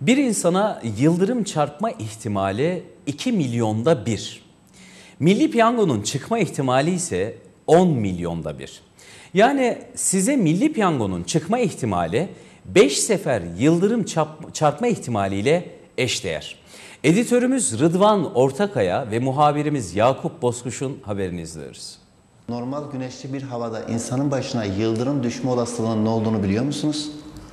Bir insana yıldırım çarpma ihtimali 2 milyonda bir. Milli Piyango'nun çıkma ihtimali ise 10 milyonda bir. Yani size Milli Piyango'nun çıkma ihtimali 5 sefer yıldırım çarpma ihtimaliyle eşdeğer. Editörümüz Rıdvan Ortakaya ve muhabirimiz Yakup Bozkuş'un haberini izliyoruz. Normal güneşli bir havada insanın başına yıldırım düşme olasılığının ne olduğunu biliyor musunuz?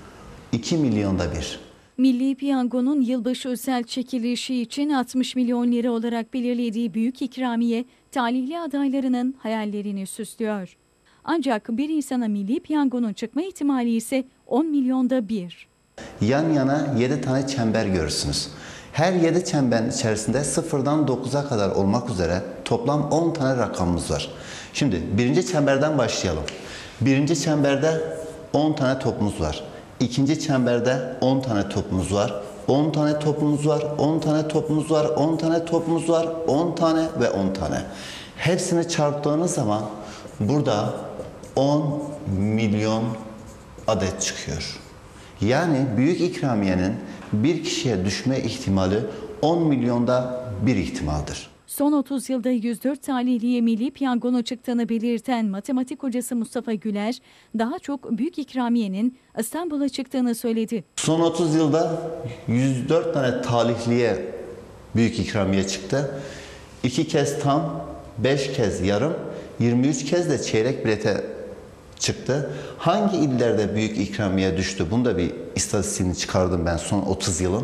2 milyonda bir. Milli Piyango'nun yılbaşı özel çekilişi için 60 milyon lira olarak belirlediği büyük ikramiye talihli adaylarının hayallerini süslüyor. Ancak bir insana Milli Piyango'nun çıkma ihtimali ise 10 milyonda bir. Yan yana 7 tane çember görürsünüz. Her 7 çemberin içerisinde 0'dan 9'a kadar olmak üzere toplam 10 tane rakamımız var. Şimdi birinci çemberden başlayalım. Birinci çemberde 10 tane topumuz var. İkinci çemberde 10 tane topumuz var. 10 tane topumuz var, 10 tane topumuz var, 10 tane topumuz var, 10 tane ve 10 tane. Hepsini çarptığınız zaman burada 10 milyon adet çıkıyor. Yani büyük ikramiyenin bir kişiye düşme ihtimali 10 milyonda bir ihtimaldir. Son 30 yılda 104 talihliye Milli Piyango'nun çıktığını belirten matematik hocası Mustafa Güler, daha çok büyük ikramiyenin İstanbul'a çıktığını söyledi. Son 30 yılda 104 tane talihliye büyük ikramiye çıktı. 2 kez tam, 5 kez yarım, 23 kez de çeyrek bilete çıktı. Hangi illerde büyük ikramiye düştü? Bunu da bir istatistiğini çıkardım ben son 30 yılın.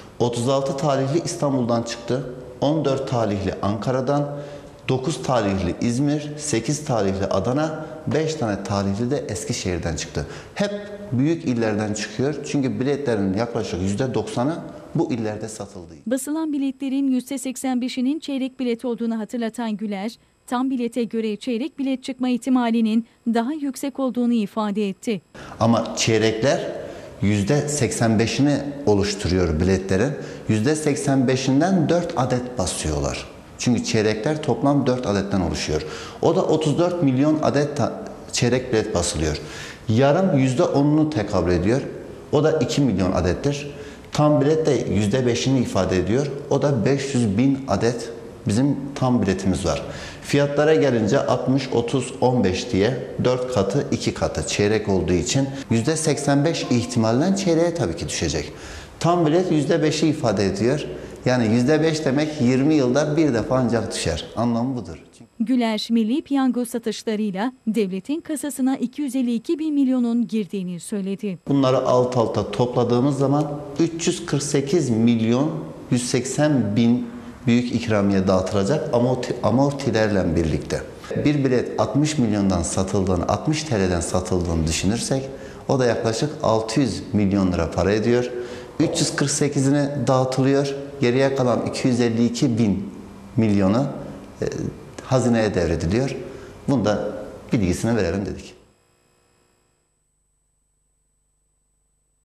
36 talihli İstanbul'dan çıktı. 14 talihli Ankara'dan, 9 talihli İzmir, 8 talihli Adana, 5 tane talihli de Eskişehir'den çıktı. Hep büyük illerden çıkıyor. Çünkü biletlerin yaklaşık %90'ı bu illerde satıldı. Basılan biletlerin %85'inin çeyrek bilet olduğunu hatırlatan Güler, tam bilete göre çeyrek bilet çıkma ihtimalinin daha yüksek olduğunu ifade etti. Ama çeyrekler %85'ini oluşturuyor biletlerin. %85'inden 4 adet basıyorlar. Çünkü çeyrekler toplam 4 adetten oluşuyor. O da 34 milyon adet çeyrek bilet basılıyor. Yarım %10'unu tekabül ediyor. O da 2 milyon adettir. Tam bilet de %5'ini ifade ediyor. O da 500 bin adet bizim tam biletimiz var. Fiyatlara gelince 60, 30, 15 diye 4 katı 2 katı çeyrek olduğu için %85 ihtimalden çeyreğe tabii ki düşecek. Tam bilet %5'i ifade ediyor. Yani %5 demek 20 yılda bir defa ancak düşer. Anlamı budur. Güler, Milli Piyango satışlarıyla devletin kasasına 252 bin milyonun girdiğini söyledi. Bunları alt alta topladığımız zaman 348 milyon 180 bin büyük ikramiye dağıtılacak amortilerle birlikte. Bir bilet 60 milyondan satıldığını, 60 TL'den satıldığını düşünürsek o da yaklaşık 600 milyon lira para ediyor. 348'ini dağıtılıyor. Geriye kalan 252 bin milyonu hazineye devrediliyor. Bunu da bilgisini verelim dedik.